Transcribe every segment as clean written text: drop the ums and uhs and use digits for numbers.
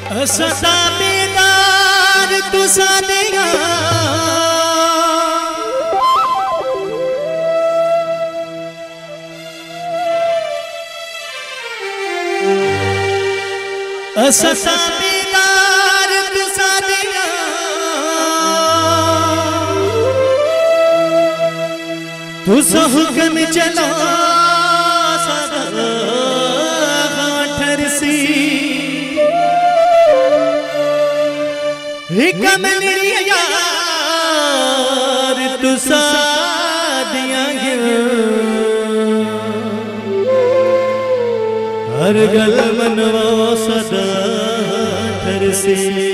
सदा बेदार तू सानिया सदा बेदार तू सानिया तू हुक्म चला सदा ठरसी कमलिया यार तू सादिया हर गल मनवा सदा ठरसी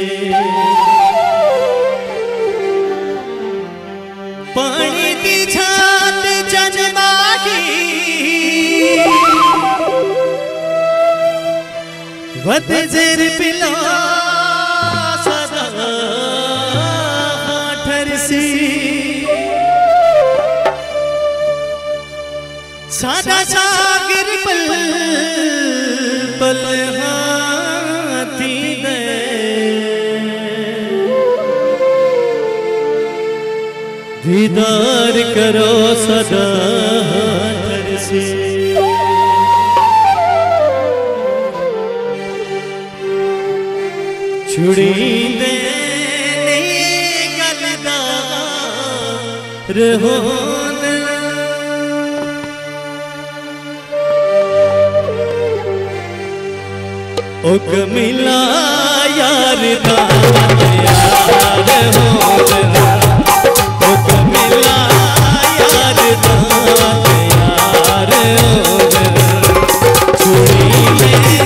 पानी दी छात जन्माही वत ज़ेर पिला सादा सागर पल पल हाथी दे दीदार करो सदा तरसे छुड़ी दे रहोन ओ कमिला यार दा यार होन ओ कमिला यार दा यार होन छुड़ी ले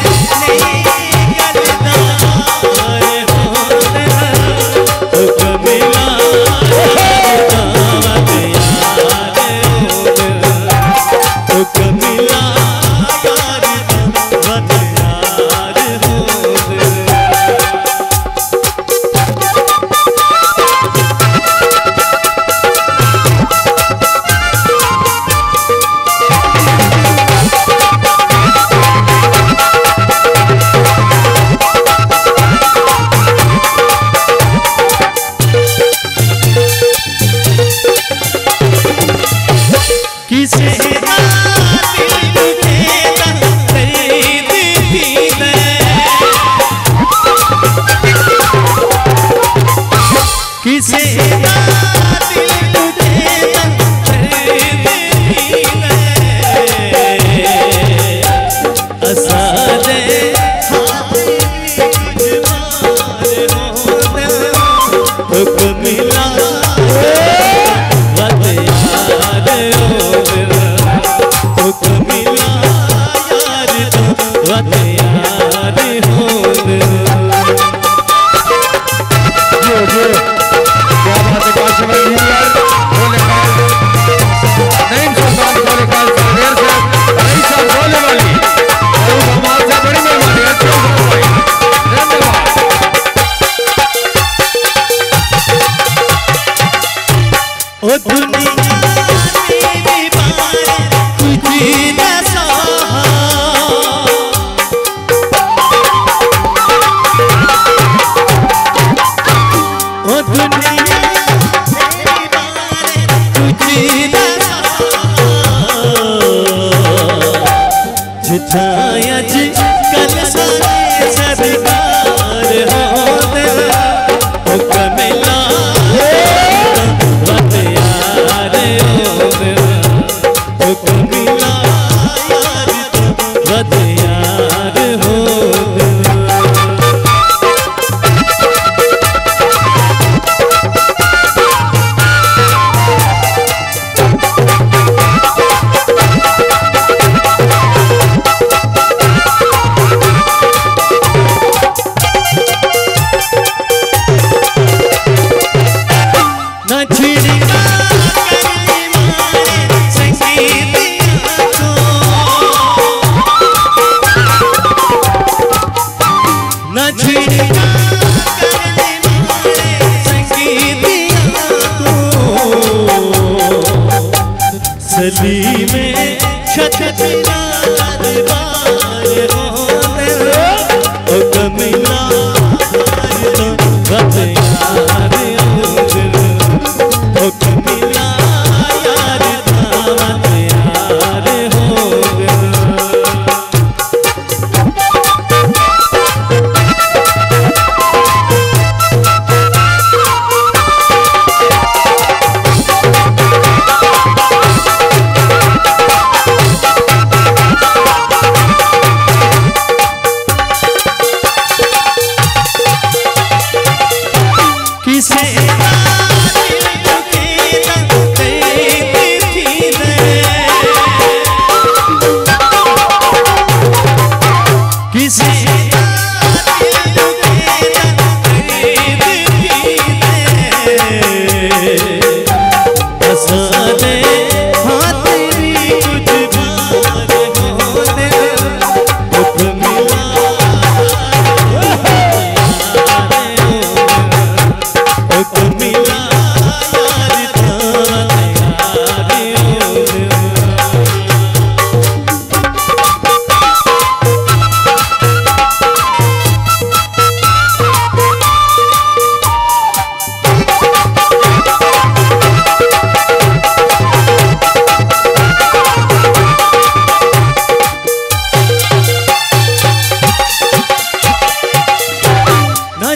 सली में छत ओ कमिला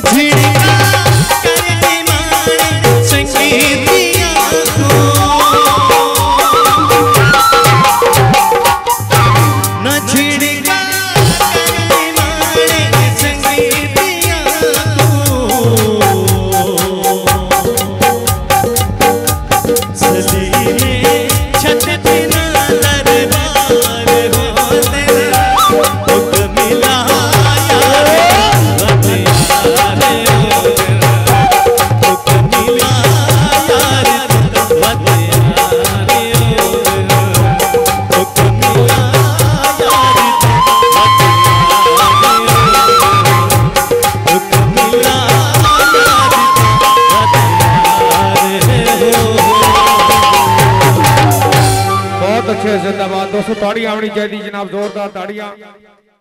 झिड़का करके माने संगीतिया को न झिड़का करके माने संगीतिया को सलीमे छत बिना दरबार हो तेरा हुक्म मिला जिंदाबाद दोस्तों ताड़ियां आनी चाहिए जनाब जोरदार ताड़ियां।